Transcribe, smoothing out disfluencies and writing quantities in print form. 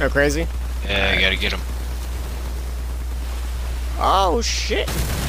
Go crazy. Yeah, I gotta get him. Oh shit.